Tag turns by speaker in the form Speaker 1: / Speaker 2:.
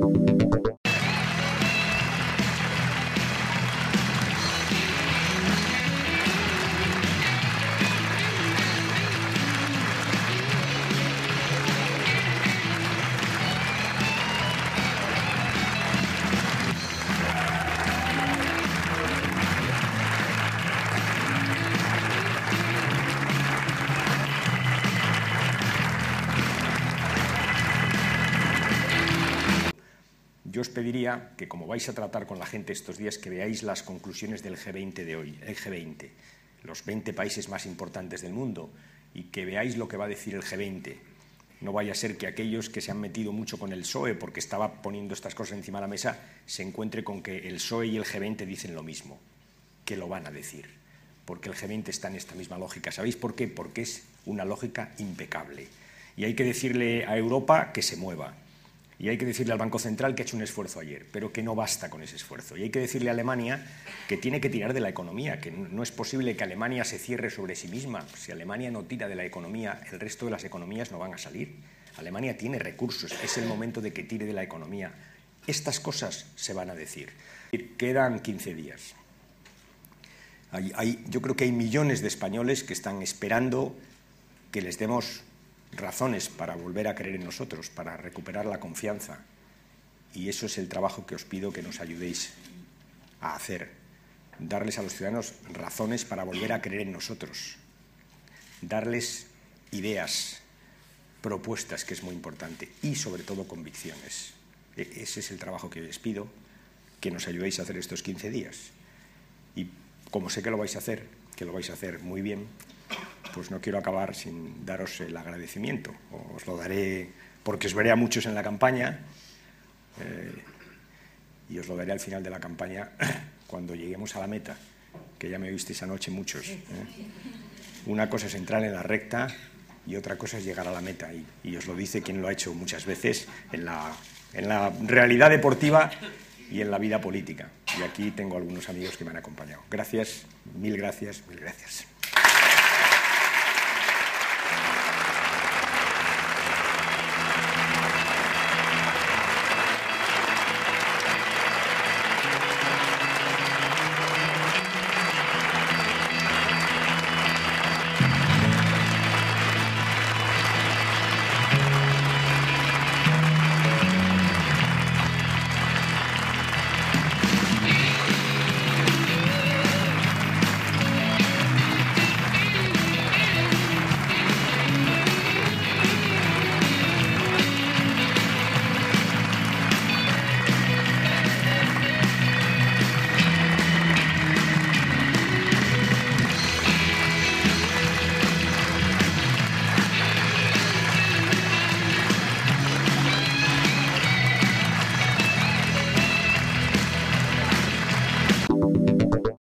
Speaker 1: Yo os pediría que, como vais a tratar con la gente estos días, que veáis las conclusiones del G20 de hoy, el G20, los 20 países más importantes del mundo, y que veáis lo que va a decir el G20. No vaya a ser que aquellos que se han metido mucho con el PSOE, porque estaba poniendo estas cosas encima de la mesa, se encuentre con que el PSOE y el G20 dicen lo mismo, que lo van a decir, porque el G20 está en esta misma lógica. ¿Sabéis por qué? Porque es una lógica impecable. Y hay que decirle a Europa que se mueva. Y hay que decirle al Banco Central que ha hecho un esfuerzo ayer, pero que no basta con ese esfuerzo. Y hay que decirle a Alemania que tiene que tirar de la economía, que no es posible que Alemania se cierre sobre sí misma. Si Alemania no tira de la economía, el resto de las economías no van a salir. Alemania tiene recursos, es el momento de que tire de la economía. Estas cosas se van a decir. Quedan 15 días. Yo creo que hay millones de españoles que están esperando que les demos razones para volver a creer en nosotros, para recuperar la confianza. Y eso es el trabajo que os pido que nos ayudéis a hacer. Darles a los ciudadanos razones para volver a creer en nosotros. Darles ideas, propuestas, que es muy importante, y sobre todo convicciones. Ese es el trabajo que les pido, que nos ayudéis a hacer estos 15 días. Y como sé que lo vais a hacer, que lo vais a hacer muy bien, pues no quiero acabar sin daros el agradecimiento. Os lo daré porque os veré a muchos en la campaña y os lo daré al final de la campaña cuando lleguemos a la meta, que ya me visteis anoche muchos. Una cosa es entrar en la recta y otra cosa es llegar a la meta. Y os lo dice quien lo ha hecho muchas veces en la realidad deportiva y en la vida política. Y aquí tengo algunos amigos que me han acompañado. Gracias, mil gracias, mil gracias.